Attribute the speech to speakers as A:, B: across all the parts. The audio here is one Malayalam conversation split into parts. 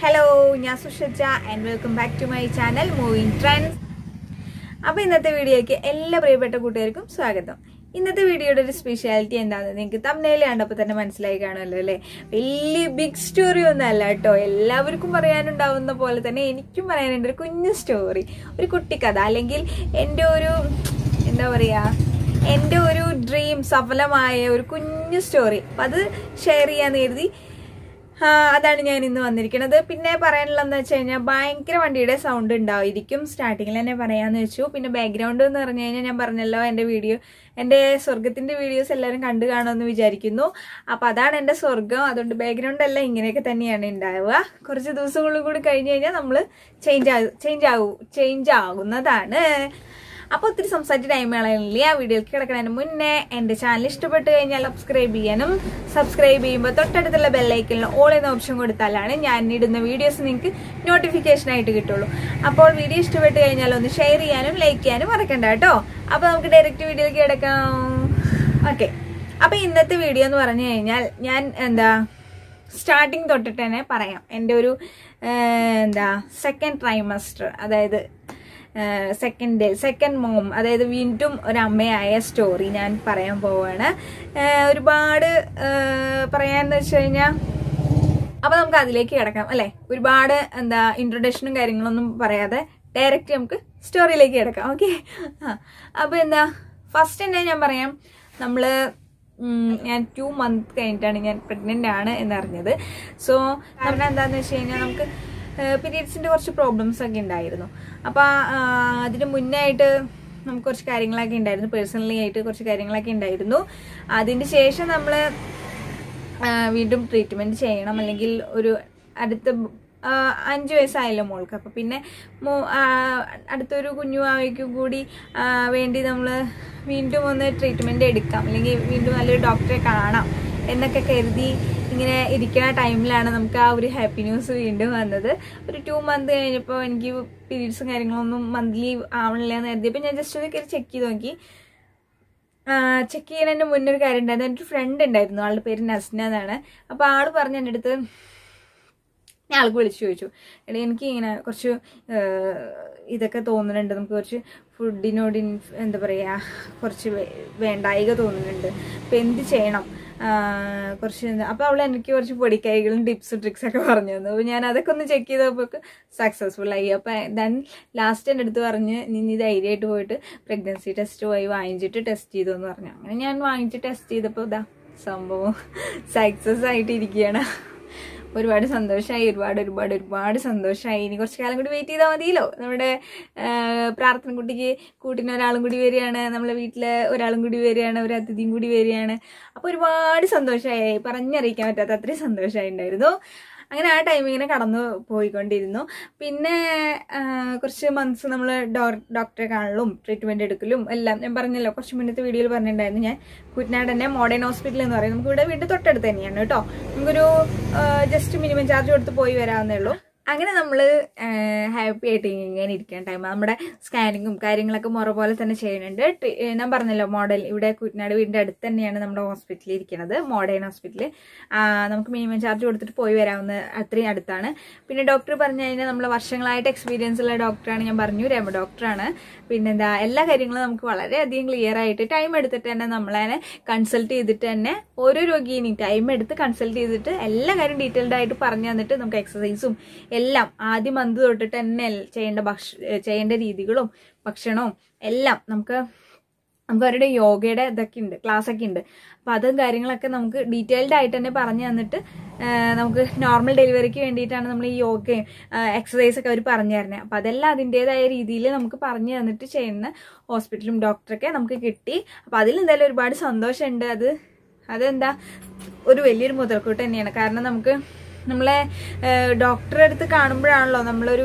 A: Hello, ഞാൻ സുഷജ and welcome back to my channel Moving Trends. അപ്പോൾ ഇന്നത്തെ വീഡിയോയ്ക്ക് എല്ലാ പ്രിയപ്പെട്ട കൂട്ടുകാർക്കും സ്വാഗതം. ഇന്നത്തെ വീഡിയോയുടെ ഒരു സ്പെഷ്യാലിറ്റി എന്താണെന്ന് നിങ്ങൾക്ക് തംബ്നെയിൽ കണ്ടപ്പോൾ തന്നെ മനസ്സിലായി കാണുമല്ലോ അല്ലേ. വലിയ ബിഗ് സ്റ്റോറി ഒന്നും അല്ല കേട്ടോ. എല്ലാവർക്കും പറയാനുണ്ടാവുന്ന പോലെ തന്നെ എനിക്കും പറയാനുണ്ട് ഒരു കുഞ്ഞു സ്റ്റോറി, ഒരു കുട്ടിക്കഥ, അല്ലെങ്കിൽ എൻ്റെ ഒരു എന്താ പറയുക, എൻ്റെ ഒരു ഡ്രീം സഫലമായ ഒരു കുഞ്ഞു സ്റ്റോറി. അപ്പം അത് ഷെയർ ചെയ്യാൻ കരുതി അതാണ് ഞാൻ ഇന്ന് വന്നിരിക്കുന്നത്. പിന്നെ പറയാനുള്ളതെന്ന് വെച്ച് കഴിഞ്ഞാൽ ഭയങ്കര വണ്ടിയുടെ സൗണ്ട് ഉണ്ടായിരിക്കും. സ്റ്റാർട്ടിങ്ങിൽ തന്നെ പറയാമെന്ന് വെച്ചു. പിന്നെ ബാക്ക്ഗ്രൗണ്ട് എന്ന് പറഞ്ഞു കഴിഞ്ഞാൽ ഞാൻ പറഞ്ഞല്ലോ, എൻ്റെ സ്വർഗത്തിൻ്റെ വീഡിയോസ് എല്ലാവരും കണ്ടു കാണുമെന്ന് വിചാരിക്കുന്നു. അപ്പോൾ അതാണ് എൻ്റെ സ്വർഗം. അതുകൊണ്ട് ബാക്ക്ഗ്രൗണ്ട് എല്ലാം ഇങ്ങനെയൊക്കെ തന്നെയാണ് ഉണ്ടാവുക. കുറച്ച് ദിവസങ്ങളും കൂടി കഴിഞ്ഞ് കഴിഞ്ഞാൽ നമ്മൾ ചേഞ്ച് ആകുന്നതാണ്. അപ്പോൾ ഒത്തിരി സംസാരിച്ച ടൈം കളയുന്നില്ല. ആ വീഡിയോയിലേക്ക് കിടക്കുന്നതിന് മുന്നേ എൻ്റെ ചാനൽ ഇഷ്ടപ്പെട്ട് കഴിഞ്ഞാൽ സബ്സ്ക്രൈബ് ചെയ്യാനും, സബ്സ്ക്രൈബ് ചെയ്യുമ്പോൾ തൊട്ടടുത്തുള്ള ബെല്ലൈക്കനിൽ ഓൾ എന്ന ഓപ്ഷൻ കൊടുത്താലാണ് ഞാൻ ഇടുന്ന വീഡിയോസ് നിങ്ങൾക്ക് നോട്ടിഫിക്കേഷനായിട്ട് കിട്ടുള്ളൂ. അപ്പോൾ വീഡിയോ ഇഷ്ടപ്പെട്ട് കഴിഞ്ഞാൽ ഒന്ന് ഷെയർ ചെയ്യാനും ലൈക്ക് ചെയ്യാനും മറക്കണ്ട കേട്ടോ. അപ്പോൾ നമുക്ക് ഡയറക്റ്റ് വീഡിയോയിലേക്ക് കിടക്കാം. ഓക്കെ, അപ്പോൾ ഇന്നത്തെ വീഡിയോ എന്ന് പറഞ്ഞു കഴിഞ്ഞാൽ ഞാൻ സ്റ്റാർട്ടിങ് തൊട്ടിട്ട് തന്നെ പറയാം. എൻ്റെ ഒരു സെക്കൻഡ് ട്രൈമസ്റ്റർ, അതായത് സെക്കൻഡ് മോം, അതായത് വീണ്ടും ഒരമ്മയായ സ്റ്റോറി ഞാൻ പറയാൻ പോവാണ്. ഒരുപാട് പറയാന്ന് വെച്ച് കഴിഞ്ഞാൽ അപ്പോൾ നമുക്ക് അതിലേക്ക് കിടക്കാം അല്ലേ. ഒരുപാട് ഇൻട്രൊഡക്ഷനും കാര്യങ്ങളൊന്നും പറയാതെ ഡയറക്റ്റ് നമുക്ക് സ്റ്റോറിയിലേക്ക് കിടക്കാം. ഓക്കെ, അപ്പോൾ ഫസ്റ്റ് തന്നെ ഞാൻ പറയാം, ഞാൻ 2 months കഴിഞ്ഞിട്ടാണ് ഞാൻ പ്രഗ്നൻ്റ് ആണ് എന്നറിഞ്ഞത്. സോ എന്താണെന്ന് വെച്ച് കഴിഞ്ഞാൽ നമുക്ക് പീരിയഡ്സിൻ്റെ കുറച്ച് പ്രോബ്ലംസ് ഒക്കെ ഉണ്ടായിരുന്നു. അപ്പോൾ അതിന് മുന്നേ ആയിട്ട് നമുക്ക് കുറച്ച് കാര്യങ്ങളൊക്കെ ഉണ്ടായിരുന്നു, പേഴ്സണലി ആയിട്ട് കുറച്ച് കാര്യങ്ങളൊക്കെ ഉണ്ടായിരുന്നു. അതിന് ശേഷം നമ്മൾ വീണ്ടും ട്രീറ്റ്മെൻറ്റ് ചെയ്യണം, അല്ലെങ്കിൽ ഒരു അടുത്ത 5 വയസ്സായല്ലോ മോൾക്ക്. അപ്പോൾ പിന്നെ അടുത്തൊരു കുഞ്ഞുമാവയ്ക്കും കൂടി വേണ്ടി നമ്മൾ വീണ്ടും ഒന്ന് ട്രീറ്റ്മെൻറ്റ് എടുക്കാം, അല്ലെങ്കിൽ വീണ്ടും നല്ലൊരു ഡോക്ടറെ കാണാം എന്നൊക്കെ കരുതി ഇങ്ങനെ ഇരിക്കുന്ന ടൈമിലാണ് നമുക്ക് ആ ഒരു ഹാപ്പി ന്യൂസ് വീണ്ടും വന്നത്. ഒരു 2 months കഴിഞ്ഞപ്പോൾ എനിക്ക് പീരീഡ്സും കാര്യങ്ങളൊന്നും മന്ത്ലി ആവണില്ല എന്ന് കരുതിയപ്പോൾ ഞാൻ ജസ്റ്റ് ഒന്ന് കയറി ചെക്ക് ചെയ്ത് നോക്കി. ചെക്ക് ചെയ്യുന്നതിൻ്റെ മുന്നേ ഒരു കാര്യം ഉണ്ടായിരുന്നു. എൻ്റെ ഒരു ഫ്രണ്ട് ഉണ്ടായിരുന്നു, ആളുടെ പേര് നസ്ന എന്നാണ്. അപ്പോൾ ആൾ പറഞ്ഞ എൻ്റെ അടുത്ത്, ഞാൻ ആൾക്ക് വിളിച്ചു ചോദിച്ചു, എടീ എനിക്ക് ഇങ്ങനെ കുറച്ച് ഇതൊക്കെ തോന്നുന്നുണ്ട്, നമുക്ക് കുറച്ച് ഫുഡിനോട് എന്താ പറയുക, കുറച്ച് വേണ്ടായിക തോന്നുന്നുണ്ട്, അപ്പോൾ എന്ത് ചെയ്യണം, കുറച്ച് അപ്പോൾ അവൾ എനിക്ക് കുറച്ച് പൊടിക്കൈകളും ടിപ്സും ട്രിക്സൊക്കെ പറഞ്ഞു തന്നു. അപ്പോൾ ഞാൻ അതൊക്കെ ഒന്ന് ചെക്ക് ചെയ്തപ്പോൾ സക്സസ്ഫുള്ളായി. അപ്പോൾ ദെൻ ലാസ്റ്റ് എൻ്റെ അടുത്ത് പറഞ്ഞ് നീ ധൈര്യമായിട്ട് പോയിട്ട് പ്രഗ്നൻസി ടെസ്റ്റ് പോയി വാങ്ങിച്ചിട്ട് ടെസ്റ്റ് ചെയ്തു എന്ന് പറഞ്ഞു. അങ്ങനെ ഞാൻ വാങ്ങിച്ച് ടെസ്റ്റ് ചെയ്തപ്പോൾ സംഭവം സക്സസ് ആയിട്ടിരിക്കുകയാണ്. ഒരുപാട് സന്തോഷമായി, ഒരുപാട് സന്തോഷമായി. ഇനി കുറച്ച് കാലം കൂടി വെയിറ്റ് ചെയ്താൽ മതിയല്ലോ. നമ്മുടെ പ്രാർത്ഥന കുട്ടിക്ക് കൂട്ടിന് ഒരാളും കൂടി വരികയാണ്, നമ്മളെ വീട്ടിൽ ഒരാളും കൂടി വരികയാണ്, ഒരു അതിഥിയും കൂടി വരികയാണ്. അപ്പോൾ ഒരുപാട് സന്തോഷമായി, പറഞ്ഞറിയിക്കാൻ പറ്റാത്ത അത്രയും സന്തോഷമായി ഉണ്ടായിരുന്നു. അങ്ങനെ ആ ടൈം ഇങ്ങനെ കടന്നു പോയിക്കൊണ്ടിരുന്നു. പിന്നെ കുറച്ച് മന്ത്സ് നമ്മൾ ഡോക്ടറെ കാണലും ട്രീറ്റ്മെൻറ്റ് എടുക്കലും എല്ലാം ഞാൻ പറഞ്ഞല്ലോ, കുറച്ച് മുന്നത്തെ വീഡിയോയിൽ പറഞ്ഞിട്ടുണ്ടായിരുന്നു. ഞാൻ കുട്ടനാട് തന്നെ മോഡേൺ ഹോസ്പിറ്റൽ എന്ന് പറയും, നമുക്ക് ഇവിടെ വീട്ടിൽ തൊട്ടടുത്ത് തന്നെയാണ് കേട്ടോ. നമുക്കൊരു ജസ്റ്റ് മിനിമം ചാർജ് കൊടുത്ത് പോയി വരാവുന്നേ ഉള്ളൂ. അങ്ങനെ നമ്മൾ ഹാപ്പി ആയിട്ട് ഇങ്ങനെ ഇരിക്കാൻ ടൈം നമ്മുടെ സ്കാനിങ്ങും കാര്യങ്ങളൊക്കെ മുറ പോലെ തന്നെ ചെയ്യുന്നുണ്ട്. ഞാൻ പറഞ്ഞല്ലോ, ഇവിടെ കുട്ടനാട് വീടിൻ്റെ അടുത്ത് തന്നെയാണ് നമ്മുടെ ഹോസ്പിറ്റലിൽ ഇരിക്കുന്നത്, മോഡേൺ ഹോസ്പിറ്റൽ. നമുക്ക് മിനിമം ചാർജ് കൊടുത്തിട്ട് പോയി വരാവുന്ന അത്രയും അടുത്താണ്. പിന്നെ ഡോക്ടർ പറഞ്ഞു കഴിഞ്ഞാൽ നമ്മൾ വർഷങ്ങളായിട്ട് എക്സ്പീരിയൻസ് ഉള്ള ഡോക്ടറാണ്. ഞാൻ പറഞ്ഞു, രമ ഡോക്ടറാണ്. പിന്നെന്താ, എല്ലാ കാര്യങ്ങളും നമുക്ക് വളരെയധികം ക്ലിയർ ആയിട്ട് ടൈം എടുത്തിട്ട് തന്നെ നമ്മളതിനെ കൺസൾട്ട് ചെയ്തിട്ട് തന്നെ ഓരോ രോഗിയെയും ടൈം എടുത്ത് കൺസൾട്ട് ചെയ്തിട്ട് എല്ലാ കാര്യം ഡീറ്റെയിൽഡ് ആയിട്ട് പറഞ്ഞു തന്നിട്ട് നമുക്ക് എക്സസൈസും എല്ലാം ആദ്യം മന്ത് തൊട്ടിട്ട് തന്നെ ചെയ്യേണ്ട രീതികളും ഭക്ഷണവും എല്ലാം നമുക്ക് അവരുടെ യോഗയുടെ ഇതൊക്കെ ഉണ്ട്, ക്ലാസ്സൊക്കെ ഉണ്ട്. അപ്പം അതും കാര്യങ്ങളൊക്കെ നമുക്ക് ഡീറ്റെയിൽഡ് ആയിട്ട് തന്നെ പറഞ്ഞു തന്നിട്ട് നമുക്ക് നോർമൽ ഡെലിവറിക്ക് വേണ്ടിയിട്ടാണ് നമ്മൾ ഈ യോഗയും എക്സസൈസൊക്കെ അവർ പറഞ്ഞു തരുന്നത്. അപ്പം അതെല്ലാം അതിൻ്റെതായ രീതിയിൽ നമുക്ക് പറഞ്ഞു തന്നിട്ട് ചെയ്യുന്ന ഹോസ്പിറ്റലും ഡോക്ടറൊക്കെ നമുക്ക് കിട്ടി. അപ്പം അതിൽ എന്തായാലും ഒരുപാട് സന്തോഷമുണ്ട്. അതെന്താ ഒരു വലിയൊരു മുതൽക്കൂട്ട് തന്നെയാണ്. കാരണം നമുക്ക് ഡോക്ടറെ അടുത്ത് കാണുമ്പോഴാണല്ലോ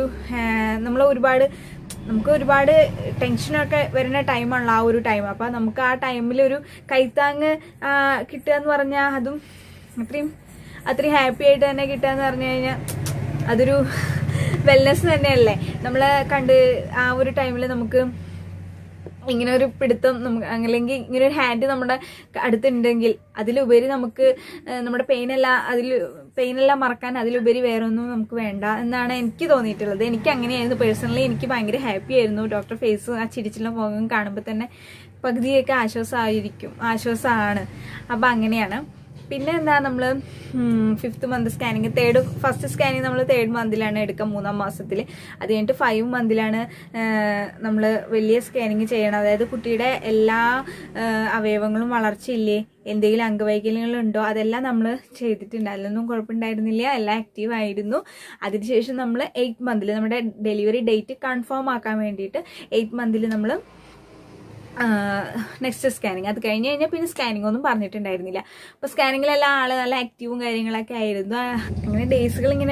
A: നമുക്ക് ഒരുപാട് ടെൻഷനൊക്കെ വരുന്ന ടൈമാണല്ലോ ആ ഒരു ടൈം. അപ്പം നമുക്ക് ആ ടൈമിൽ ഒരു കൈത്താങ്ങ് കിട്ടുക എന്ന് പറഞ്ഞാൽ അതും അത്രയും ഹാപ്പി ആയിട്ട് തന്നെ കിട്ടുക എന്ന് പറഞ്ഞു കഴിഞ്ഞാൽ അതൊരു വെൽനെസ് തന്നെയല്ലേ. നമ്മളെ കണ്ട് ആ ഒരു ടൈമിൽ നമുക്ക് ഇങ്ങനെ ഒരു പിടുത്തം നമുക്ക് അല്ലെങ്കിൽ ഇങ്ങനെ ഒരു ഹാൻഡ് നമ്മുടെ അടുത്തുണ്ടെങ്കിൽ അതിലുപരി നമുക്ക് നമ്മുടെ പെയിൻ പെയിനെല്ലാം മറക്കാൻ അതിലുപരി വേറെ ഒന്നും നമുക്ക് വേണ്ട എന്നാണ് എനിക്ക് തോന്നിയിട്ടുള്ളത്. എനിക്ക് അങ്ങനെയായിരുന്നു പേഴ്സണലി. എനിക്ക് ഭയങ്കര ഹാപ്പി ആയിരുന്നു. ഡോക്ടർ ഫേസ് ആ ചിരിച്ചുള്ള മുഖം കാണുമ്പോൾ തന്നെ പകുതിയൊക്കെ ആശ്വാസമാണ്. അപ്പം അങ്ങനെയാണ്. പിന്നെ എന്താ, നമ്മൾ 5th month scanning, first scanning നമ്മൾ 3rd മന്തിലാണ് എടുക്കുക, 3ാം മാസത്തിൽ. അത് കഴിഞ്ഞിട്ട് 5 മന്തിലാണ് നമ്മൾ വലിയ സ്കാനിങ് ചെയ്യണം. അതായത് കുട്ടിയുടെ എല്ലാ അവയവങ്ങളും വളർച്ചയില്ലേ, എന്തെങ്കിലും അംഗവൈകല്യങ്ങളുണ്ടോ, അതെല്ലാം നമ്മൾ ചെയ്തിട്ടുണ്ട്. അതിലൊന്നും കുഴപ്പമുണ്ടായിരുന്നില്ല, എല്ലാം ആക്റ്റീവ് ആയിരുന്നു. അതിനുശേഷം നമ്മൾ 8th മന്തിൽ നമ്മുടെ ഡെലിവറി ഡേറ്റ് കൺഫേം ആക്കാൻ വേണ്ടിയിട്ട് 8th മന്തിൽ നമ്മൾ നെക്സ്റ്റ് സ്കാനിങ്. അത് കഴിഞ്ഞ് പിന്നെ സ്കാനിങ് ഒന്നും പറഞ്ഞിട്ടുണ്ടായിരുന്നില്ല. അപ്പോൾ സ്കാനിങ്ങിലെല്ലാം ആൾ നല്ല ആക്റ്റീവും കാര്യങ്ങളൊക്കെ ആയിരുന്നു. അങ്ങനെ ഡേയ്സുകൾ ഇങ്ങനെ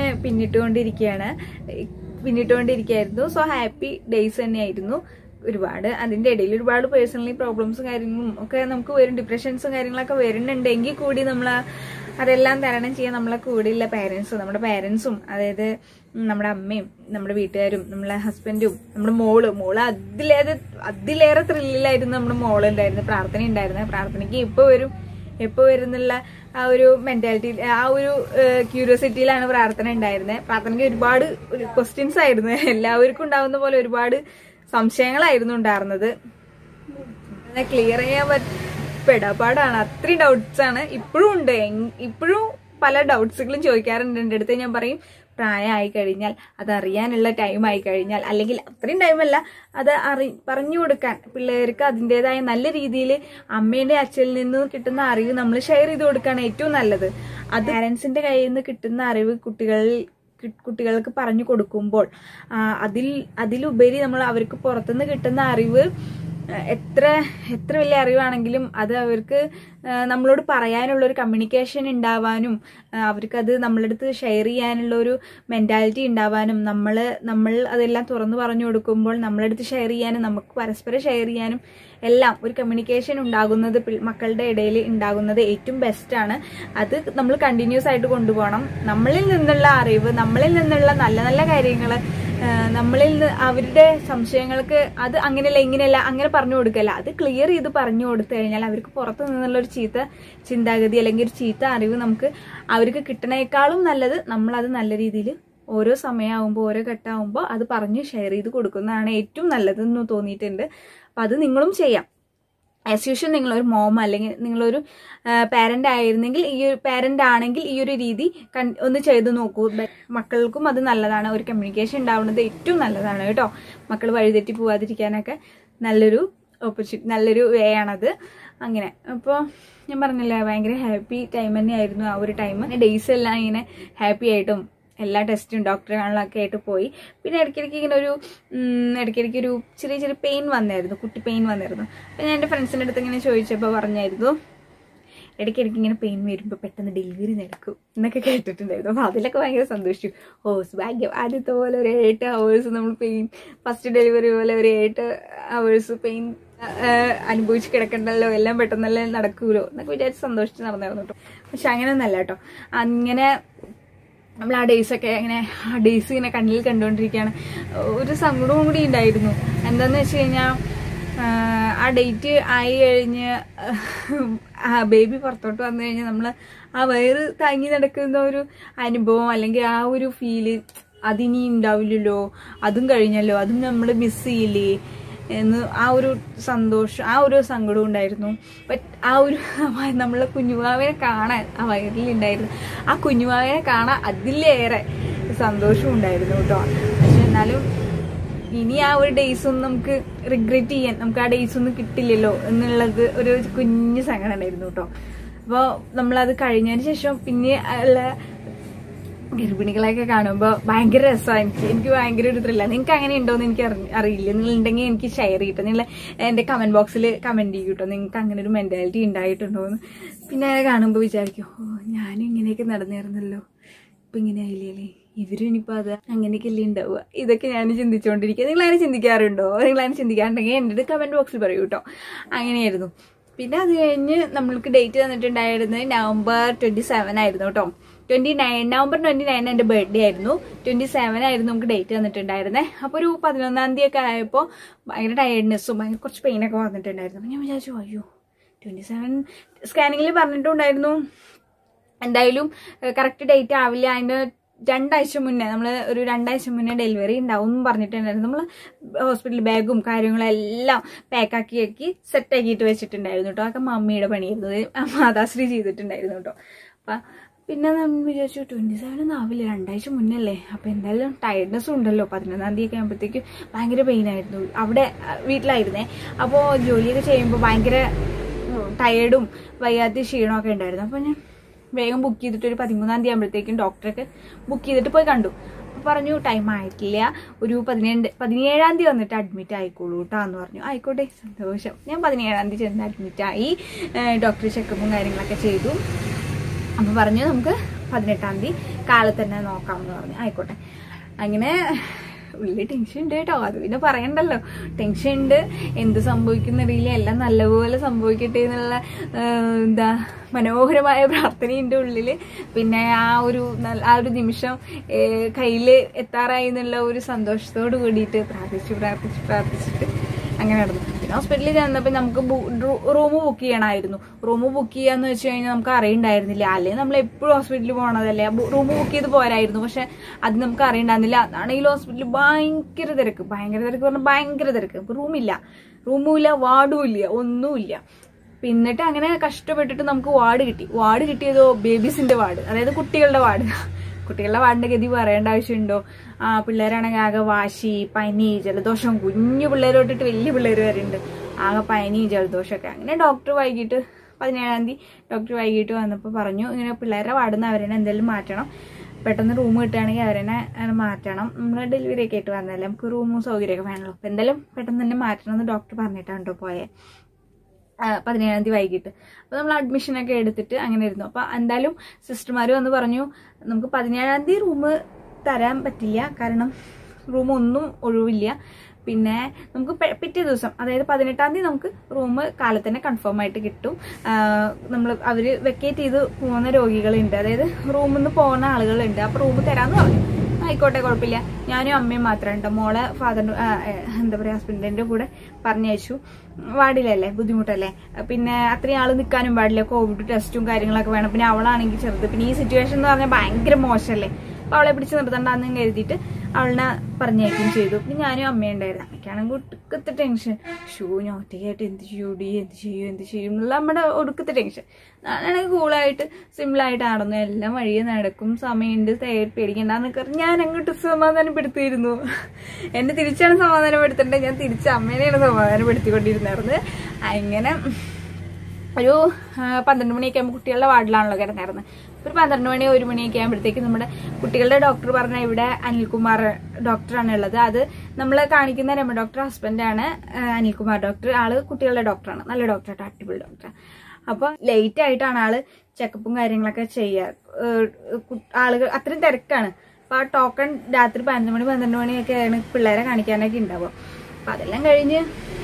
A: പിന്നിട്ടുകൊണ്ടിരിക്കുകയായിരുന്നു. സോ ഹാപ്പി ഡേയ്സ് തന്നെയായിരുന്നു ഒരുപാട്. അതിൻ്റെ ഇടയിൽ ഒരുപാട് പേഴ്സണലി പ്രോബ്ലംസും കാര്യങ്ങളും ഒക്കെ നമുക്ക് വരും, ഡിപ്രഷൻസും കാര്യങ്ങളൊക്കെ വരുന്നുണ്ടെങ്കിൽ കൂടി നമ്മൾ അതെല്ലാം തരണം ചെയ്യാൻ നമ്മളെ കൂടെയുള്ള നമ്മുടെ പാരൻസും, അതായത് നമ്മുടെ അമ്മയും നമ്മുടെ വീട്ടുകാരും നമ്മളെ ഹസ്ബൻഡും നമ്മുടെ മോള് അതിലേറെ ത്രില്ലിലായിരുന്നു നമ്മുടെ മോളുണ്ടായിരുന്നു. പ്രാർത്ഥന ഉണ്ടായിരുന്നു. പ്രാർത്ഥനയ്ക്ക് എപ്പോൾ വരുന്നുള്ള ആ ഒരു മെന്റാലിറ്റി, ആ ഒരു ക്യൂരിയോസിറ്റിയിലാണ് പ്രാർത്ഥന ഉണ്ടായിരുന്നത്. പ്രാർത്ഥനയ്ക്ക് ഒരുപാട് ക്വസ്റ്റ്യൻസ് ആയിരുന്നു. എല്ലാവർക്കും ഉണ്ടാവുന്ന പോലെ ഒരുപാട് സംശയങ്ങളായിരുന്നു ഉണ്ടായിരുന്നത്. ക്ലിയർ ചെയ്യാൻ പെടാപ്പാടാണ്. അത്രയും ഡൗട്ട്സ് ആണ് ഇപ്പോഴും ഉണ്ട്. ഇപ്പോഴും പല ഡൗട്ട്സുകളും ചോദിക്കാറുണ്ട് എൻ്റെ അടുത്ത്. ഞാൻ പറയും, പ്രായമായി കഴിഞ്ഞാൽ, അതറിയാനുള്ള ടൈം ആയി കഴിഞ്ഞാൽ, അല്ലെങ്കിൽ അത്രയും ടൈമല്ല, അത് പറഞ്ഞു കൊടുക്കാൻ പിള്ളേർക്ക് അതിൻ്റെതായ നല്ല രീതിയിൽ അമ്മേൻ്റെ അച്ഛനിൽ നിന്ന് കിട്ടുന്ന അറിവ് നമ്മൾ ഷെയർ ചെയ്ത് കൊടുക്കുകയാണ് ഏറ്റവും നല്ലത്. അത് പാരൻസിന്റെ കയ്യിൽ നിന്ന് കിട്ടുന്ന അറിവ് കുട്ടികൾക്ക് പറഞ്ഞു കൊടുക്കുമ്പോൾ അതിലുപരി നമ്മൾ അവർക്ക് പുറത്തുനിന്ന് കിട്ടുന്ന അറിവ് എത്ര വലിയ അറിവാണെങ്കിലും അത് അവർക്ക് നമ്മളോട് പറയാനുള്ള ഒരു കമ്മ്യൂണിക്കേഷൻ ഉണ്ടാവാനും, അവർക്കത് നമ്മളടുത്ത് ഷെയർ ചെയ്യാനുള്ള ഒരു മെന്റാലിറ്റി ഉണ്ടാവാനും, നമ്മൾ അതെല്ലാം തുറന്നു പറഞ്ഞു കൊടുക്കുമ്പോൾ നമ്മളടുത്ത് ഷെയർ ചെയ്യാനും നമുക്ക് പരസ്പരം ഷെയർ ചെയ്യാനും എല്ലാം ഒരു കമ്മ്യൂണിക്കേഷൻ ഉണ്ടാകുന്നത് മക്കളുടെ ഇടയിൽ ഉണ്ടാകുന്നത് ഏറ്റവും ബെസ്റ്റാണ്. അത് നമ്മൾ കണ്ടിന്യൂസ് ആയിട്ട് കൊണ്ടുപോകണം. നമ്മളിൽ നിന്നുള്ള അറിവ്, നമ്മളിൽ നിന്നുള്ള നല്ല നല്ല കാര്യങ്ങൾ, നമ്മളിൽ നിന്ന് അവരുടെ സംശയങ്ങൾക്ക് അത് അങ്ങനെയല്ല ഇങ്ങനെയല്ല അങ്ങനെ പറഞ്ഞു കൊടുക്കല്ല, അത് ക്ലിയർ ചെയ്ത് പറഞ്ഞു കൊടുത്തു കഴിഞ്ഞാൽ അവർക്ക് പുറത്തു നിന്നുള്ള ഒരു ചീത്ത ചിന്താഗതി അല്ലെങ്കിൽ ഒരു ചീത്ത അറിവ് അവർക്ക് കിട്ടണേക്കാളും നല്ലത് നമ്മളത് നല്ല രീതിയിൽ ഓരോ സമയമാകുമ്പോൾ ഓരോ ഘട്ടമാകുമ്പോൾ അത് പറഞ്ഞ് ഷെയർ ചെയ്ത് കൊടുക്കുന്നതാണ് ഏറ്റവും നല്ലതെന്ന് തോന്നിയിട്ടുണ്ട്. അപ്പം അത് നിങ്ങളും ചെയ്യാം. ആസ് യൂഷ്വൽ നിങ്ങളൊരു മോം അല്ലെങ്കിൽ നിങ്ങളൊരു പാരന്റ് ആണെങ്കിൽ ഈ ഒരു രീതി ഒന്ന് ചെയ്ത് നോക്കൂ. മക്കൾക്കും അത് നല്ലതാണ്. ഒരു കമ്മ്യൂണിക്കേഷൻ ഉണ്ടാവുന്നത് ഏറ്റവും നല്ലതാണ് കേട്ടോ. മക്കൾ വഴിതെറ്റി പോവാതിരിക്കാനൊക്കെ നല്ലൊരു വേ ആണത്. അങ്ങനെ അപ്പോൾ ഞാൻ പറഞ്ഞില്ലേ, ഭയങ്കര ഹാപ്പി ടൈം തന്നെയായിരുന്നു ആ ഒരു ടൈം. ഡേയ്സ് എല്ലാം ഇങ്ങനെ ഹാപ്പി ആയിട്ടും എല്ലാ ടെസ്റ്റും ഡോക്ടറുകളിലൊക്കെ ആയിട്ട് പോയി. പിന്നെ ഇടയ്ക്കിടയ്ക്ക് ഒരു ചെറിയ പെയിൻ വന്നായിരുന്നു, കുട്ടി പെയിൻ വന്നിരുന്നു. അപ്പം ഞാൻ എൻ്റെ ഫ്രണ്ട്സിൻ്റെ അടുത്ത് ഇങ്ങനെ ചോദിച്ചപ്പോൾ പറഞ്ഞായിരുന്നു, ഇടയ്ക്കിടയ്ക്ക് ഇങ്ങനെ പെയിൻ വരുമ്പോൾ പെട്ടെന്ന് ഡെലിവറി നടക്കും എന്നൊക്കെ കേട്ടിട്ടുണ്ടായിരുന്നു. അപ്പോൾ അതിലൊക്കെ ഭയങ്കര സന്തോഷിച്ചു. ഭാഗ്യം, ആദ്യത്തെ പോലെ ഒരു 8 hours നമ്മൾ പെയിൻ, ഫസ്റ്റ് ഡെലിവറി പോലെ ഒരു 8 hours പെയിൻ അനുഭവിച്ച് കിടക്കണ്ടല്ലോ, എല്ലാം പെട്ടെന്നെല്ലാം നടക്കൂലോ എന്നൊക്കെ വിചാരിച്ച് സന്തോഷിച്ച് നടന്നായിരുന്നു കേട്ടോ. പക്ഷെ അങ്ങനെയൊന്നല്ല കേട്ടോ. അങ്ങനെ നമ്മൾ ആ ഡേയ്സ് ഇങ്ങനെ കണ്ണിൽ കണ്ടുകൊണ്ടിരിക്കുകയാണ്. ഒരു സങ്കടവും കൂടി ഉണ്ടായിരുന്നു. എന്താന്ന് വെച്ച് കഴിഞ്ഞാൽ ആ ഡേറ്റ് ആയി കഴിഞ്ഞ് ബേബി പുറത്തോട്ട് വന്നു കഴിഞ്ഞാൽ നമ്മൾ ആ വയറ് താങ്ങി നടക്കുന്ന ഒരു അനുഭവം അല്ലെങ്കിൽ ആ ഒരു ഫീല് അതിനി ഉണ്ടാവില്ലല്ലോ, അതും കഴിഞ്ഞല്ലോ, അതും നമ്മൾ മിസ് ചെയ്യില്ലേ എന്ന് ആ ഒരു സന്തോഷം, ആ ഒരു സങ്കടവും ഉണ്ടായിരുന്നു. ആ ഒരു നമ്മളെ കുഞ്ഞുമാവിനെ കാണാൻ ആ വയറിലുണ്ടായിരുന്നു. ആ കുഞ്ഞുമാവിനെ കാണാൻ അതിലേറെ സന്തോഷവും ഉണ്ടായിരുന്നു കേട്ടോ. പക്ഷെ എന്നാലും ഇനി ആ ഒരു ഡേയ്സൊന്നും നമുക്ക് റിഗ്രറ്റ് ചെയ്യാൻ, നമുക്ക് ആ ഡേയ്സൊന്നും കിട്ടില്ലല്ലോ എന്നുള്ളത് ഒരു കുഞ്ഞു സങ്കടം ഉണ്ടായിരുന്നു കേട്ടോ. അപ്പോൾ നമ്മളത് കഴിഞ്ഞതിന് ശേഷം പിന്നെ ഉള്ള ഗർഭിണികളെയൊക്കെ കാണുമ്പോൾ ഭയങ്കര രസമാണ്. എനിക്ക് ഭയങ്കര ഒരു ത്രില്ലാണ്. നിങ്ങൾക്ക് അങ്ങനെ ഉണ്ടോയെന്ന് എനിക്ക് അറിയില്ല. നിങ്ങളുണ്ടെങ്കിൽ എനിക്ക് ഷെയർ ചെയ്യട്ടോ. നിങ്ങൾ എൻ്റെ കമൻറ്റ് ബോക്സിൽ കമൻറ്റ് ചെയ്യും കേട്ടോ, നിങ്ങൾക്ക് അങ്ങനെ ഒരു മെൻറ്റാലിറ്റി ഉണ്ടായിട്ടുണ്ടോ എന്ന്. പിന്നെ കാണുമ്പോൾ വിചാരിക്കും, ഞാനും ഇങ്ങനെയൊക്കെ നടന്നിരുന്നല്ലോ, ഇപ്പം ഇങ്ങനെ ആയില്ലേ, ഇവരും ഇനിയിപ്പോൾ അത് അങ്ങനെയൊക്കെ അല്ലേ ഉണ്ടാവുക. ഇതൊക്കെ ഞാൻ ചിന്തിച്ചുകൊണ്ടിരിക്കുക. നിങ്ങളതിനെ ചിന്തിക്കാറുണ്ടോ? നിങ്ങളതിനെ ചിന്തിക്കാറുണ്ടെങ്കിൽ എൻ്റെ അടുത്ത് കമൻറ്റ് ബോക്സിൽ പറയൂ കേട്ടോ. അങ്ങനെയായിരുന്നു. പിന്നെ അത് കഴിഞ്ഞ് നമ്മൾക്ക് ഡേറ്റ് തന്നിട്ടുണ്ടായിരുന്നത് November 27 ആയിരുന്നു കേട്ടോ. November 29 എൻ്റെ ബർത്ത്ഡേ ആയിരുന്നു. 27 ആയിരുന്നു നമുക്ക് ഡേറ്റ് തന്നിട്ടുണ്ടായിരുന്നത്. അപ്പോൾ ഒരു 11-ാം തീയതി ഒക്കെ ആയപ്പോൾ ഭയങ്കര ടയർഡ്നെസ്സും കുറച്ച് പെയിനൊക്കെ വന്നിട്ടുണ്ടായിരുന്നു. അപ്പോൾ ഞാൻ വിചാരിച്ചു, അയ്യോ 27 സ്കാനിങ്ങിൽ പറഞ്ഞിട്ടുണ്ടായിരുന്നു എന്തായാലും കറക്റ്റ് ഡേറ്റ് ആവില്ല, അതിൻ്റെ 2 ആഴ്ച മുന്നേ, നമ്മൾ ഒരു 2 ആഴ്ച മുന്നേ ഡെലിവറി ഉണ്ടാവും എന്ന് പറഞ്ഞിട്ടുണ്ടായിരുന്നു. നമ്മൾ ഹോസ്പിറ്റൽ ബാഗും കാര്യങ്ങളും എല്ലാം പാക്കാക്കി സെറ്റാക്കിയിട്ട് വെച്ചിട്ടുണ്ടായിരുന്നു കേട്ടോ. അതൊക്കെ മമ്മിയുടെ പണിയായിരുന്നത്, മാതാശ്രീ ചെയ്തിട്ടുണ്ടായിരുന്നു കേട്ടോ. അപ്പം പിന്നെ നമ്മൾ വിചാരിച്ചു 27 ആവില്ല, 2 ആഴ്ച മുന്നല്ലേ, അപ്പോൾ എന്തായാലും ടയർഡ്നെസ്സും ഉണ്ടല്ലോ. 11-ാം തീയതി ഒക്കെ ആകുമ്പോഴത്തേക്ക് ഭയങ്കര പെയിനായിരുന്നു. അവിടെ വീട്ടിലായിരുന്നേ, അപ്പോൾ ജോലിയൊക്കെ ചെയ്യുമ്പോൾ ഭയങ്കര ടയേർഡും വയ്യാത്ത ക്ഷീണമൊക്കെ ഉണ്ടായിരുന്നു. അപ്പോൾ ഞാൻ വേഗം ബുക്ക് ചെയ്തിട്ട് ഒരു 13-ാം തീയതി ആകുമ്പോഴത്തേക്കും ഡോക്ടറൊക്കെ ബുക്ക് ചെയ്തിട്ട് പോയി കണ്ടു. അപ്പോൾ പറഞ്ഞു ടൈം ആയിട്ടില്ല, ഒരു 17-ാം തീയതി വന്നിട്ട് അഡ്മിറ്റ് ആയിക്കോളൂ കേട്ടോ എന്ന് പറഞ്ഞു. ആയിക്കോട്ടെ, സന്തോഷം. ഞാൻ 17-ാം തീയതി ചെന്ന് അഡ്മിറ്റായി, ഡോക്ടർ ചെക്കപ്പും കാര്യങ്ങളൊക്കെ ചെയ്തു. അപ്പോൾ പറഞ്ഞു നമുക്ക് 18-ാം തീയതി കാലത്ത് തന്നെ നോക്കാമെന്ന് പറഞ്ഞു. ആയിക്കോട്ടെ. അങ്ങനെ വലിയ ടെൻഷൻ ഉണ്ട് കേട്ടോ, അത് പിന്നെ പറയണ്ടല്ലോ. ടെൻഷൻ ഉണ്ട്, എന്ത് സംഭവിക്കുന്നറിയില്ല, എല്ലാം നല്ലപോലെ സംഭവിക്കട്ടെ എന്നുള്ള മനോഹരമായ പ്രാർത്ഥനയുണ്ട് ഉള്ളിൽ. പിന്നെ ആ ഒരു നിമിഷം കയ്യിൽ എത്താറായി എന്നുള്ള ഒരു സന്തോഷത്തോട് കൂടിയിട്ട് പ്രാർത്ഥിച്ചിട്ട് അങ്ങനെ നടന്നു. പിന്നെ ഹോസ്പിറ്റലിൽ ചെന്നപ്പോൾ നമുക്ക് റൂം ബുക്ക് ചെയ്യണമായിരുന്നു. റൂം ബുക്ക് ചെയ്യാന്ന് വെച്ച് കഴിഞ്ഞാൽ നമുക്ക് അറിയണ്ടായിരുന്നില്ല. അല്ലെങ്കിൽ നമ്മൾ എപ്പോഴും ഹോസ്പിറ്റലിൽ പോകണതല്ലേ, റൂം ബുക്ക് ചെയ്ത് പോരായിരുന്നു. പക്ഷെ അത് നമുക്ക് അറിയണ്ടായിരുന്നില്ല. അതാണെങ്കിൽ ഹോസ്പിറ്റലിൽ ഭയങ്കര തിരക്ക് പറഞ്ഞാൽ ഭയങ്കര തിരക്ക്. ഇപ്പം റൂമുമില്ല, വാർഡും ഇല്ല, ഒന്നുമില്ല. പിന്നിട്ട് അങ്ങനെ കഷ്ടപ്പെട്ടിട്ട് നമുക്ക് വാർഡ് കിട്ടിയതോ ബേബീസിന്റെ വാർഡ്, അതായത് കുട്ടികളുടെ വാർഡിന്റെ ഗതി പറയേണ്ട ആവശ്യമുണ്ടോ? പിള്ളേരാണെങ്കിൽ ആകെ വാശി, പനി, ജലദോഷം, കുഞ്ഞു പിള്ളേർ തൊട്ടിട്ട് വലിയ പിള്ളേർ വരെ ഉണ്ട്. ആകെ പനി, ജലദോഷമൊക്കെ. അങ്ങനെ ഡോക്ടർ വൈകിട്ട് 17-ാം തീയതി ഡോക്ടർ വൈകിട്ട് വന്നപ്പോൾ പറഞ്ഞു, ഇങ്ങനെ പിള്ളേരുടെ വാർഡിൽ നിന്ന് അവരെന്നെ എന്തെങ്കിലും മാറ്റണം, പെട്ടെന്ന് റൂം കിട്ടുകയാണെങ്കിൽ അവരെന്നെ മാറ്റണം. നമ്മൾ ഡെലിവറി ഒക്കെ ആയിട്ട് വന്നതല്ലേ, നമുക്ക് റൂമും സൗകര്യമൊക്കെ വേണമല്ലോ, അപ്പം എന്തായാലും പെട്ടെന്ന് തന്നെ മാറ്റണം എന്ന് ഡോക്ടർ പറഞ്ഞിട്ടാണ് കേട്ടോ പോയത്. 17-ാം തീയതി വൈകിട്ട്. അപ്പോൾ നമ്മൾ അഡ്മിഷനൊക്കെ എടുത്തിട്ട് അങ്ങനെ ഇരുന്നു. അപ്പോൾ എന്തായാലും സിസ്റ്റർമാർ വന്ന് പറഞ്ഞു നമുക്ക് 17-ാം തീയതി റൂം തരാൻ പറ്റില്ല, കാരണം റൂം ഒന്നും ഒഴിവില്ല. പിന്നെ നമുക്ക് പിറ്റേ ദിവസം, അതായത് 18-ാം തീയതി നമുക്ക് റൂം കാലത്ത് തന്നെ കൺഫേം ആയിട്ട് കിട്ടും. അവർ വെക്കേറ്റ് ചെയ്ത് പോകുന്ന രോഗികളുണ്ട്, അതായത് റൂമിൽ നിന്ന് പോകുന്ന ആളുകളുണ്ട്. അപ്പോൾ റൂം തരാമെന്ന് പറഞ്ഞു. ആയിക്കോട്ടെ, കുഴപ്പമില്ല. ഞാനും അമ്മയും മാത്രമുണ്ട്. മോളെ ഹസ്ബൻഡിന്റെ കൂടെ പറഞ്ഞയച്ചു. വാർഡിലല്ലേ, ബുദ്ധിമുട്ടല്ലേ, പിന്നെ അത്രയും ആൾ നിൽക്കാനും പാടില്ല, കോവിഡ് ടെസ്റ്റും കാര്യങ്ങളൊക്കെ വേണം. പിന്നെ അവളാണെങ്കിൽ ചെറുത്, പിന്നെ ഈ സിറ്റുവേഷൻ എന്ന് പറഞ്ഞാൽ ഭയങ്കര മോശമല്ലേ. അപ്പോൾ അവളെ പിടിച്ച് നിർത്തണ്ടെന്ന് കരുതിയിട്ട് അവളിനെ പറഞ്ഞയക്കുകയും ചെയ്തു. പിന്നെ ഞാനും അമ്മയുണ്ടായിരുന്നു. അമ്മയ്ക്കാണെങ്കിൽ ഒടുക്കത്തെ ടെൻഷൻ. ഞാൻ ഒറ്റയ്ക്കായിട്ട് എന്ത് ചെയ്യും എന്നുള്ള നമ്മുടെ ഒടുക്കത്തെ ടെൻഷൻ. ഞാനാണെങ്കിൽ കൂളായിട്ട് സിമ്പിളായിട്ട് നടന്നു. എല്ലാം വഴിയെ നടക്കും, സമയമുണ്ട്, പേടിക്കണ്ടെന്നൊക്കെ ഞാൻ അങ്ങോട്ട് സമാധാനപ്പെടുത്തിയിരുന്നു. എന്നെ തിരിച്ചാണ് സമാധാനപ്പെടുത്തേണ്ടത്, ഞാൻ തിരിച്ച് അമ്മേനെയാണ് സമാധാനപ്പെടുത്തിക്കൊണ്ടിരുന്നായിരുന്നു. അങ്ങനെ ഒരു 12 മണിയൊക്കെ ആകുമ്പോൾ കുട്ടികളുടെ വാർഡിലാണല്ലോ കിടന്നായിരുന്നത്. ഒരു 12 മണി 1 മണിയൊക്കെ ആകുമ്പോഴത്തേക്കും നമ്മുടെ കുട്ടികളുടെ ഡോക്ടർ പറഞ്ഞ ഇവിടെ അനിൽകുമാർ ഡോക്ടറാണ് ഉള്ളത്. അത് നമ്മൾ കാണിക്കുന്ന രമ ഡോക്ടർ ഹസ്ബൻഡാണ് അനിൽകുമാർ ഡോക്ടർ. ആള് കുട്ടികളുടെ ഡോക്ടറാണ്, നല്ല ഡോക്ടറാണ്, അടിപൊളി ഡോക്ടർ. അപ്പോൾ ലേറ്റ് ആയിട്ടാണ് ആള് ചെക്കപ്പും കാര്യങ്ങളൊക്കെ ചെയ്യുക. ആളുകൾ അത്രയും തിരക്കാണ്. അപ്പോൾ ആ ടോക്കൺ രാത്രി 11 മണി 12 മണിയൊക്കെയാണ് പിള്ളേരെ കാണിക്കാനൊക്കെ ഉണ്ടാവുക. അപ്പം അതെല്ലാം കഴിഞ്ഞ്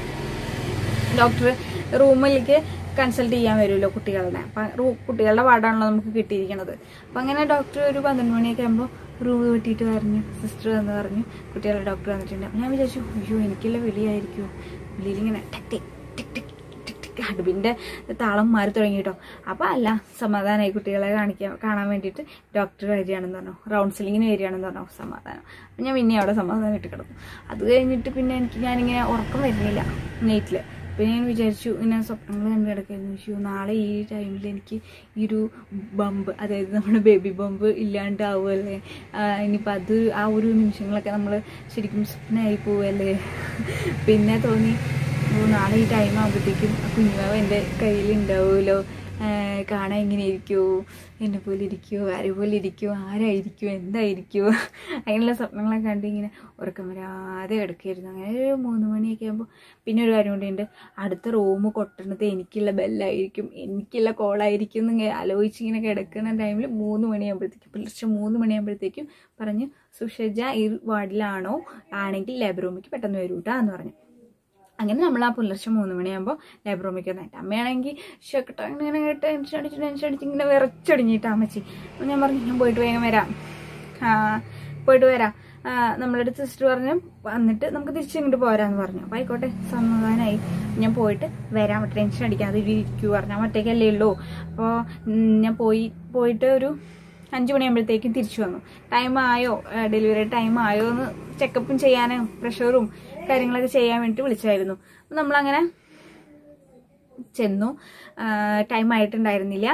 A: ഡോക്ടർ റൂമിലേക്ക് കൺസൾട്ട് ചെയ്യാൻ വരുമല്ലോ കുട്ടികളുടെ. അപ്പം കുട്ടികളുടെ വാർഡാണല്ലോ നമുക്ക് കിട്ടിയിരിക്കുന്നത്. അപ്പം അങ്ങനെ ഡോക്ടർ ഒരു 12 മണിയൊക്കെ ആകുമ്പോൾ റൂം കിട്ടിയിട്ട് പറഞ്ഞു, സിസ്റ്റർ എന്ന് പറഞ്ഞു കുട്ടികളുടെ ഡോക്ടർ വന്നിട്ടുണ്ട്. അപ്പം ഞാൻ വിചാരിച്ചു അയ്യോ എനിക്കുള്ള വിളിയായിരിക്കും. വിളിയിലിങ്ങനെ ടിക് ടിക് ടിക് ടിക് ടിക് ടിക് ഹഡ്ബിൻ്റെ താളം മാറി തുടങ്ങി കേട്ടോ. അപ്പം അല്ല, സമാധാനമായി, കുട്ടികളെ കാണാൻ വേണ്ടിയിട്ട് ഡോക്ടർ വരികയാണെന്ന് പറഞ്ഞു, കൗൺസിലിങ്ങിന് വരികയാണെന്ന് പറഞ്ഞു. സമാധാനം. അപ്പം ഞാൻ പിന്നെ അവിടെ സമാധാനമായിട്ട് കിടന്നു. അത് കഴിഞ്ഞിട്ട് പിന്നെ ഞാനിങ്ങനെ ഉറക്കം വരുന്നില്ല നൈറ്റിൽ. പിന്നെ ഞാൻ വിചാരിച്ചു, ഇങ്ങനെ സ്വപ്നങ്ങൾ കണ്ടു കിടക്കായിരുന്നു. നാളെ ഈ ടൈമിൽ എനിക്ക് ഈ ഒരു ബമ്പ്, അതായത് നമ്മുടെ ബേബി ബമ്പ് ഇല്ലാണ്ടാവുമല്ലേ, ഇനിയിപ്പോൾ അത് ആ ഒരു നിമിഷങ്ങളൊക്കെ നമ്മൾ ശരിക്കും സ്വപ്നമായി പോവല്ലേ. പിന്നെ തോന്നി നാളെ ഈ ടൈം ആകുമ്പോഴത്തേക്കും കുഞ്ഞുമാവ് എൻ്റെ കയ്യിൽ ഉണ്ടാവുമല്ലോ, കാണാൻ എങ്ങനെ ഇരിക്കുമോ, എന്നെ പോലെ ഇരിക്കുമോ, ആരെ പോലെ ഇരിക്കുമോ, ആരായിരിക്കുമോ, എന്തായിരിക്കുമോ, അങ്ങനെയുള്ള സ്വപ്നങ്ങളൊക്കെ കണ്ട് ഇങ്ങനെ ഉറക്കം വരാതെ കിടക്കുകയായിരുന്നു. അങ്ങനെ ഒരു 3 മണിയൊക്കെ ആകുമ്പോൾ പിന്നെ ഒരു കാര്യം കൂടിയുണ്ട്, അടുത്ത റൂം കൊട്ടണത് എനിക്കുള്ള ബെല്ലായിരിക്കും, എനിക്കുള്ള കോളായിരിക്കും എന്ന് ആലോചിച്ചിങ്ങനെ കിടക്കുന്ന ടൈമിൽ 3 മണിയാകുമ്പോഴത്തേക്കും, പുലർച്ചെ 3 മണിയാകുമ്പോഴത്തേക്കും പറഞ്ഞു, സുഷജ ഈ വാർഡിലാണോ, ആണെങ്കിൽ ലേബർ റൂമിലേക്ക് പെട്ടെന്ന് വരൂട്ടാ എന്ന് പറഞ്ഞു. അങ്ങനെ നമ്മൾ ആ പുലർച്ചെ 3 മണിയാകുമ്പോൾ ലേബർ റൂമിലേക്ക് വന്നിട്ട് അമ്മയാണെങ്കിൽ ഇങ്ങനെ ടെൻഷൻ അടിച്ച് ഇങ്ങനെ വിറച്ചൊടിഞ്ഞിട്ട് അമ്മച്ചി. അപ്പം ഞാൻ പറഞ്ഞു ഞാൻ പോയിട്ട് വേഗം വരാം. നമ്മളെ അടുത്ത് സിസ്റ്റർ പറഞ്ഞു വന്നിട്ട് നമുക്ക് തിരിച്ചിങ്ങോട്ട് പോരാന്ന് പറഞ്ഞു. അപ്പോൾ ആയിക്കോട്ടെ, സമാധാനമായി. ഞാൻ പോയിട്ട് വരാം, ടെൻഷൻ അടിക്കാതെ ഇരിക്കൂ പറഞ്ഞു. ഞാൻ ഒറ്റയ്ക്കല്ലേ ഉള്ളൂ. അപ്പോൾ ഞാൻ പോയിട്ട് ഒരു 5 മണിയാകുമ്പോഴത്തേക്കും തിരിച്ചു വന്നു. ടൈം ആയോ, ഡെലിവറി ടൈം ആയോ എന്ന് ചെക്കപ്പും ചെയ്യാനും പ്രഷറും കാര്യങ്ങളൊക്കെ ചെയ്യാൻ വേണ്ടിയിട്ട് വിളിച്ചായിരുന്നു. അപ്പം നമ്മളങ്ങനെ ചെന്നു. ടൈം ആയിട്ടുണ്ടായിരുന്നില്ല.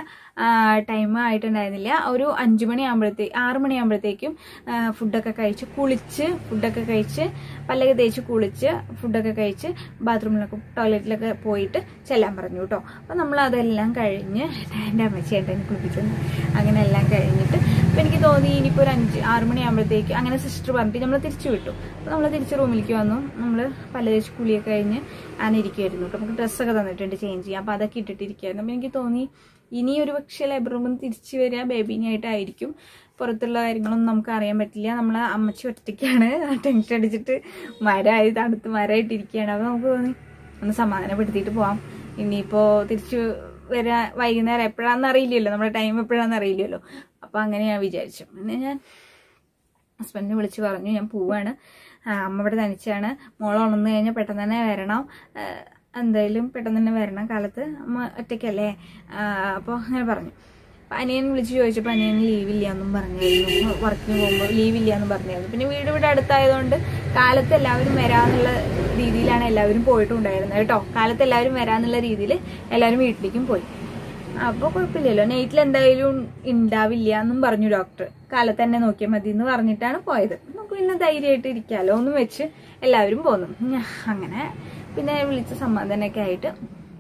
A: ഒരു 6 മണിയാകുമ്പോഴത്തേക്കും ഫുഡൊക്കെ കഴിച്ച് കുളിച്ച് പല്ലൊക്കെ തേച്ച് കുളിച്ച് ഫുഡൊക്കെ കഴിച്ച് ടോയ്ലറ്റിലൊക്കെ പോയിട്ട് ചെല്ലാൻ പറഞ്ഞു കേട്ടോ. അപ്പം നമ്മൾ അതെല്ലാം കഴിഞ്ഞ് എൻ്റെ അമ്മച്ചേട്ടനെ കുളിപ്പിക്കുന്നു. അങ്ങനെ എല്ലാം കഴിഞ്ഞിട്ട് അപ്പം എനിക്ക് തോന്നി ഇനിയിപ്പോൾ ഒരു 6 മണിയാകുമ്പോഴത്തേക്ക് അങ്ങനെ സിസ്റ്റർ പറഞ്ഞിട്ട് നമ്മൾ തിരിച്ചു വിട്ടു. അപ്പോൾ നമ്മൾ തിരിച്ച് റൂമിലേക്ക് വന്നു. നമ്മൾ പല്ല് തേച്ച് കുളിയൊക്കെ കഴിഞ്ഞ് ഇരിക്കുമായിരുന്നു കേട്ടോ. നമുക്ക് ഡ്രസ്സൊക്കെ തന്നിട്ടുണ്ട് ചേഞ്ച് ചെയ്യാം. അപ്പോൾ അതൊക്കെ ഇട്ടിട്ടിരിക്കുകയായിരുന്നു. അപ്പം എനിക്ക് തോന്നി ഇനി ഒരു പക്ഷേ ലേബർ റൂമിൽ നിന്ന് തിരിച്ചു വരിക ബേബീനായിട്ടായിരിക്കും. പുറത്തുള്ള കാര്യങ്ങളൊന്നും നമുക്ക് അറിയാൻ പറ്റില്ല. നമ്മളെ അമ്മച്ചി ഒറ്റയ്ക്കാണ്, ടെൻഷൻ അടിച്ചിട്ട് തണുത്ത് മരമായിട്ടിരിക്കുകയാണ്. അപ്പോൾ നമുക്ക് തോന്നി ഒന്ന് സമാധാനപ്പെടുത്തിയിട്ട് പോവാം. ഇനിയിപ്പോൾ തിരിച്ചു വരാൻ വൈകുന്നേരം എപ്പോഴാണെന്ന് അറിയില്ലല്ലോ, നമ്മുടെ ടൈം എപ്പോഴാണെന്ന് അറിയില്ലല്ലോ. അപ്പോൾ അങ്ങനെ ഞാൻ വിചാരിച്ചു. പിന്നെ ഞാൻ ഹസ്ബൻഡിനെ വിളിച്ച് പറഞ്ഞു ഞാൻ പോവാണ്, അമ്മ ഇവിടെ തനിച്ചാണ്, മോളെ ഉണർന്നു കഴിഞ്ഞാൽ പെട്ടെന്ന് തന്നെ വരണം, എന്തായാലും പെട്ടെന്ന് തന്നെ വരണം, കാലത്ത് അമ്മ ഒറ്റയ്ക്കല്ലേ. അപ്പോൾ അങ്ങനെ പറഞ്ഞു. അപ്പം അനിയൻ വിളിച്ച് ചോദിച്ചപ്പോൾ അനിയൻ ലീവില്ല എന്നും പറഞ്ഞായിരുന്നു, വർക്കിന് പോകുമ്പോൾ ലീവില്ല എന്നും പറഞ്ഞായിരുന്നു. പിന്നെ വീട് ഇവിടെ അടുത്തായതുകൊണ്ട് കാലത്ത് എല്ലാവരും വരാമെന്നുള്ള രീതിയിലാണ് എല്ലാവരും പോയിട്ടുണ്ടായിരുന്നത് കേട്ടോ. കാലത്ത് എല്ലാവരും വരാമെന്നുള്ള രീതിയിൽ എല്ലാവരും വീട്ടിലേക്കും പോയി. അപ്പോൾ കുഴപ്പമില്ലല്ലോ, നൈറ്റിൽ എന്തായാലും ഉണ്ടാവില്ല എന്നും പറഞ്ഞു ഡോക്ടർ. കാലത്ത് തന്നെ നോക്കിയാൽ മതി എന്ന് പറഞ്ഞിട്ടാണ് പോയത്. നമുക്ക് പിന്നെ ധൈര്യമായിട്ട് ഇരിക്കാമല്ലോ ഒന്നും വെച്ച് എല്ലാവരും പോന്നു. അങ്ങനെ പിന്നെ വിളിച്ച സമാധാനമൊക്കെ ആയിട്ട്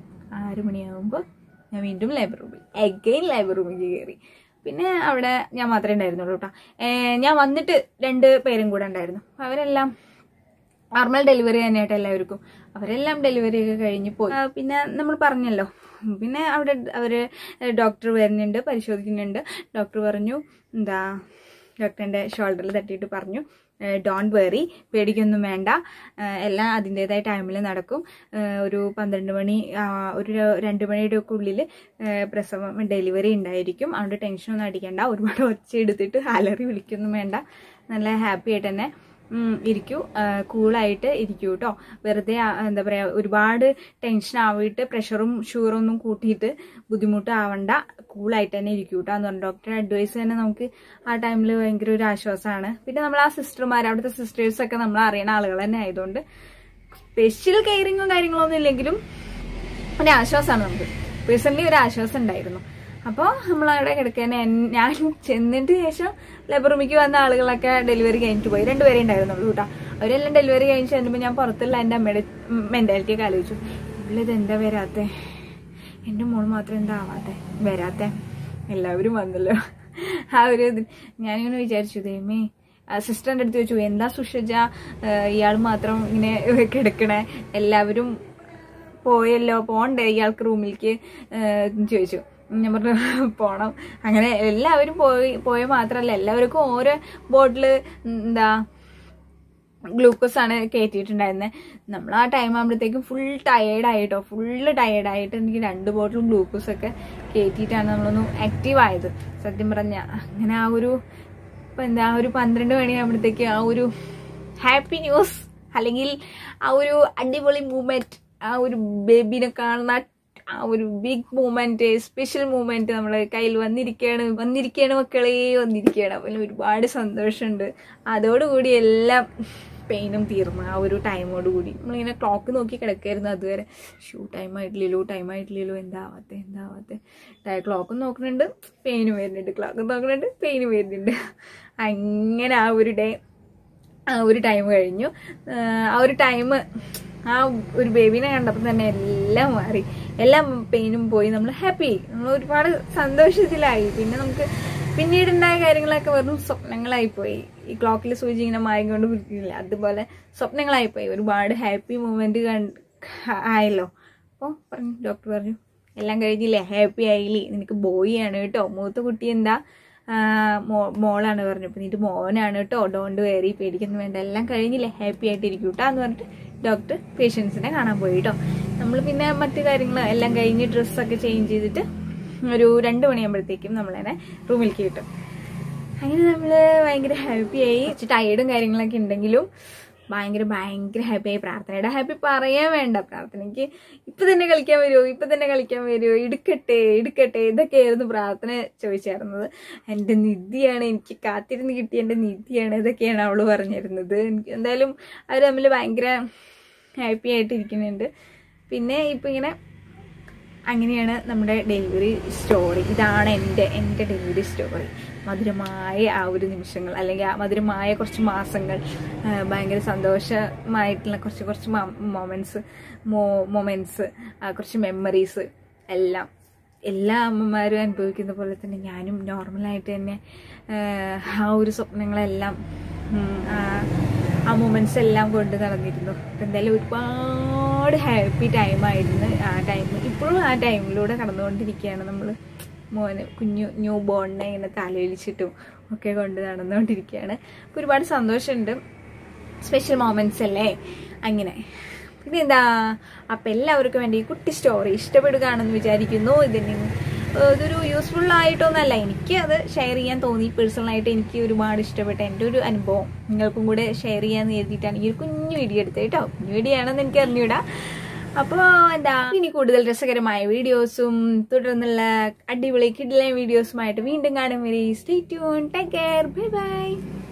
A: 6 മണിയാകുമ്പോൾ ഞാൻ വീണ്ടും ലൈബ്രറി റൂമിൽ കയറി. പിന്നെ അവിടെ ഞാൻ മാത്രമേ ഉണ്ടായിരുന്നുള്ളൂ കേട്ടോ. ഞാൻ വന്നിട്ട് 2 പേരും കൂടെ ഉണ്ടായിരുന്നു. അവരെല്ലാം നോർമൽ ഡെലിവറി തന്നെയായിട്ട് എല്ലാവർക്കും. അവരെല്ലാം ഡെലിവറി ഒക്കെ കഴിഞ്ഞ് പോയി. പിന്നെ നമ്മൾ പറഞ്ഞല്ലോ, പിന്നെ അവിടെ അവര് ഡോക്ടർ വരുന്നുണ്ട്, പരിശോധിക്കുന്നുണ്ട്. ഡോക്ടർ പറഞ്ഞു ഡോക്ടറിന്റെ ഷോൾഡറിൽ തട്ടിയിട്ട് പറഞ്ഞു ഡോണ്ട് വെറി, പേടിക്കൊന്നും വേണ്ട, എല്ലാം അതിൻ്റെതായ ടൈമിൽ നടക്കും. ഒരു 12 മണി ഒരു 2 മണിയുടെ ഒക്കെ ഉള്ളിൽ പ്രസവം ഡെലിവറി ഉണ്ടായിരിക്കും. അതുകൊണ്ട് ടെൻഷനൊന്നും അടിക്കണ്ട, ഒരുപാട് ഒച്ച എടുത്തിട്ട് അലറി വിളിക്കൊന്നും വേണ്ട, നല്ല ഹാപ്പി ആയിട്ട് തന്നെ ഇരിക്കൂ, കൂളായിട്ട് ഇരിക്കൂ കേട്ടോ. വെറുതെ എന്താ പറയുക ഒരുപാട് ടെൻഷൻ ആവിയിട്ട് പ്രഷറും ഷുഗറൊന്നും കൂട്ടിയിട്ട് ബുദ്ധിമുട്ടാവണ്ട, കൂളായിട്ട് തന്നെ ഇരിക്കൂ കേട്ടോ എന്ന് പറഞ്ഞു. ഡോക്ടറെ അഡ്വൈസ് തന്നെ നമുക്ക് ആ ടൈമിൽ ഭയങ്കര ഒരു ആശ്വാസമാണ്. പിന്നെ നമ്മൾ ആ സിസ്റ്റർമാർ, അവിടുത്തെ സിസ്റ്റേഴ്സൊക്കെ നമ്മൾ അറിയണ ആളുകൾ തന്നെ ആയതുകൊണ്ട് സ്പെഷ്യൽ കെയറിങ്ങും കാര്യങ്ങളൊന്നും ഇല്ലെങ്കിലും ഒരു ആശ്വാസമാണ് നമുക്ക്. പേഴ്സണലി ഒരു ആശ്വാസം ഉണ്ടായിരുന്നു. അപ്പോൾ നമ്മളവിടെ കിടക്കാൻ ഞാൻ ചെന്നിട്ട് ശേഷം ലേബർ റൂമിലേക്ക് വന്ന ആളുകളൊക്കെ ഡെലിവറി കഴിഞ്ഞിട്ട് പോയി. 2 പേരെ ഉണ്ടായിരുന്നുള്ളൂ കേട്ടോ. അവരെല്ലാം ഡെലിവറി കഴിഞ്ഞ് ചെല്ലുമ്പോൾ ഞാൻ പുറത്തുള്ള എൻ്റെ അമ്മയുടെ മെൻറ്റാലിറ്റിയൊക്കെ ആലോചിച്ചു. ഇവളിത് എന്താ വരാത്തെ, എൻ്റെ മോൾ മാത്രം എന്താ ആവാത്തെ വരാത്തെ, എല്ലാവരും വന്നല്ലോ. ആ ഒരു ഞാനിങ്ങനെ വിചാരിച്ചു, ദൈവമേ. സിസ്റ്ററിൻ്റെ അടുത്ത് ചോദിച്ചു എന്താ സുഷജ ഇയാൾ മാത്രം ഇങ്ങനെ കിടക്കണേ, എല്ലാവരും പോയല്ലോ, പോണ്ടേ ഇയാൾക്ക് റൂമിലേക്ക് ചോദിച്ചു. ഞാൻ പറഞ്ഞു പോണം. അങ്ങനെ എല്ലാവരും പോയ മാത്രമല്ല, എല്ലാവർക്കും ഓരോ ബോട്ടില് ഗ്ലൂക്കോസ് ആണ് കയറ്റിയിട്ടുണ്ടായിരുന്നത്. നമ്മൾ ആ ടൈം ആകുമ്പോഴത്തേക്കും ഫുള്ള് ടയേർഡായിട്ട് എനിക്ക് 2 ബോട്ടിലും ഗ്ലൂക്കോസ് ഒക്കെ കയറ്റിയിട്ടാണ് നമ്മളൊന്ന് ആക്റ്റീവ് ആയത് സത്യം പറഞ്ഞ. അങ്ങനെ ആ ഒരു ഒരു 12 മണിയാകുമ്പോഴത്തേക്ക് ആ ഒരു ഹാപ്പി ന്യൂസ് അല്ലെങ്കിൽ ആ ഒരു അടിപൊളി മൂമെന്റ്, ആ ഒരു ബേബിനെ കാണുന്ന ആ ഒരു ബിഗ് മൂമെന്റ്, സ്പെഷ്യൽ മൂമെന്റ് നമ്മളെ കയ്യിൽ വന്നിരിക്കുകയാണ് മക്കളെ വന്നിരിക്കുകയാണ്. അപ്പോൾ ഒരുപാട് സന്തോഷമുണ്ട്. അതോടുകൂടി എല്ലാം പെയിനും തീർന്നു. ആ ഒരു ടൈമോടുകൂടി നമ്മളിങ്ങനെ ക്ലോക്ക് നോക്കി കിടക്കായിരുന്നു അതുവരെ. ടൈം ആയിട്ടില്ലല്ലോ എന്താവാത്തെ ക്ലോക്കും നോക്കുന്നുണ്ട്, പെയിനും വരുന്നുണ്ട്, ക്ലോക്കും നോക്കുന്നുണ്ട്, പെയിനും വരുന്നുണ്ട്. അങ്ങനെ ആ ഒരു ടൈം കഴിഞ്ഞു. ആ ഒരു ബേബിനെ കണ്ടപ്പോൾ തന്നെ എല്ലാം മാറി, എല്ലാം പെയിനും പോയി, നമ്മൾ ഹാപ്പി, നമ്മൾ ഒരുപാട് സന്തോഷത്തിലായി. പിന്നെ നമുക്ക് പിന്നീടുണ്ടായ കാര്യങ്ങളൊക്കെ വെറും സ്വപ്നങ്ങളായിപ്പോയി. ഈ ക്ലോക്കിൽ സൂചി ഇങ്ങനെ മായിക്കൊണ്ട് പിടിക്കില്ല, അതുപോലെ സ്വപ്നങ്ങളായിപ്പോയി. ഒരുപാട് ഹാപ്പി മൂമെന്റ് ആയല്ലോ. അപ്പോൾ പറഞ്ഞു, ഡോക്ടർ പറഞ്ഞു എല്ലാം കഴിഞ്ഞില്ലേ, ഹാപ്പി ആയില്ലേ, നിനക്ക് ബോയ് ആണ് കേട്ടോ, മൂത്ത കുട്ടി എന്താ മോളാണ് പറഞ്ഞു. അപ്പം നിന്റെ മോനാണ് കേട്ടോ, ഡോണ്ട് വെറി, പേടിക്കൊന്നും വേണ്ട, എല്ലാം കഴിഞ്ഞില്ലേ, ഹാപ്പി ആയിട്ടിരിക്കും കേട്ടോ എന്ന് പറഞ്ഞിട്ട് ഡോക്ടർ പേഷ്യൻസിനെ കാണാൻ പോയി കേട്ടോ. നമ്മൾ പിന്നെ മറ്റു കാര്യങ്ങൾ എല്ലാം കഴിഞ്ഞ് ഡ്രസ്സൊക്കെ ചേഞ്ച് ചെയ്തിട്ട് ഒരു 2 മണിയാകുമ്പോഴത്തേക്കും നമ്മളതിനെ റൂമിലേക്ക് കിട്ടും. അങ്ങനെ നമ്മൾ ഭയങ്കര ഹാപ്പിയായി. ടയേർഡും കാര്യങ്ങളൊക്കെ ഉണ്ടെങ്കിലും ഭയങ്കര ഹാപ്പിയായി. പ്രാർത്ഥനയുടെ ഹാപ്പി പറയാൻ വേണ്ട. പ്രാർത്ഥനയ്ക്ക് ഇപ്പം തന്നെ കളിക്കാൻ വരുമോ, എടുക്കട്ടെ ഇതൊക്കെയായിരുന്നു പ്രാർത്ഥന ചോദിച്ചായിരുന്നത്. എൻ്റെ നിധിയാണ്, എനിക്ക് കാത്തിരുന്ന് കിട്ടിയ എൻ്റെ നിധിയാണ്, ഇതൊക്കെയാണ് അവൾ പറഞ്ഞിരുന്നത്. എനിക്ക് എന്തായാലും അവർ തമ്മിൽ ഭയങ്കര ഹാപ്പി ആയിട്ടിരിക്കുന്നുണ്ട്. പിന്നെ ഇപ്പം ഇങ്ങനെ അങ്ങനെയാണ് നമ്മുടെ ഡെലിവറി സ്റ്റോറി. ഇതാണ് എൻ്റെ ഡെലിവറി സ്റ്റോറി. മധുരമായ ആ ഒരു നിമിഷങ്ങൾ, അല്ലെങ്കിൽ ആ മധുരമായ കുറച്ച് മാസങ്ങൾ, ഭയങ്കര സന്തോഷമായിട്ടുള്ള കുറച്ച് മൊമെൻറ്റ്സ്, കുറച്ച് മെമ്മറീസ് എല്ലാ അമ്മമാരും അനുഭവിക്കുന്ന പോലെ തന്നെ ഞാനും നോർമലായിട്ട് തന്നെ ആ ഒരു സ്വപ്നങ്ങളെല്ലാം ആ മൊമെൻറ്റ്സ് എല്ലാം കൊണ്ട് നടന്നിരുന്നു. അപ്പം എന്തായാലും ഒരുപാട് ഹാപ്പി ടൈമായിരുന്നു ആ ടൈം. ഇപ്പോഴും ആ ടൈമിലൂടെ കടന്നുകൊണ്ടിരിക്കുകയാണ് നമ്മൾ. ന്യൂ ബോണിനെ ഇങ്ങനെ തലയിലിച്ചിട്ടും ഒക്കെ കൊണ്ട് നടന്നുകൊണ്ടിരിക്കുകയാണ്. അപ്പോൾ ഒരുപാട് സന്തോഷമുണ്ട്. സ്പെഷ്യൽ മൊമെൻറ്റ്സ് അല്ലേ അങ്ങനെ. പിന്നെ എന്താ, അപ്പം എല്ലാവർക്കും വേണ്ടി ഈ കുട്ടി സ്റ്റോറി ഇഷ്ടപ്പെടുകയാണെന്ന് വിചാരിക്കുന്നു. ഇതൊരു യൂസ്ഫുൾ ആയിട്ടൊന്നല്ല, എനിക്ക് അത് ഷെയർ ചെയ്യാൻ തോന്നി. പേഴ്സണലായിട്ട് എനിക്ക് ഒരുപാട് ഇഷ്ടപ്പെട്ട എൻ്റെ ഒരു അനുഭവം നിങ്ങൾക്കും കൂടെ ഷെയർ ചെയ്യാമെന്ന് കരുതിയിട്ടാണ് ഈ ഒരു കുഞ്ഞു വീഡിയോ എടുത്തത് കേട്ടോ. കുഞ്ഞു വീഡിയോ ആണെന്ന് എനിക്ക് അറിഞ്ഞൂടാ. അപ്പോൾ എന്താ, ഇനി കൂടുതൽ രസകരമായ വീഡിയോസും തുടർന്നുള്ള അടിപൊളി കിഡിലൻ വീഡിയോസുമായിട്ട് വീണ്ടും കാണും വരെ stay tune, take care, bye by.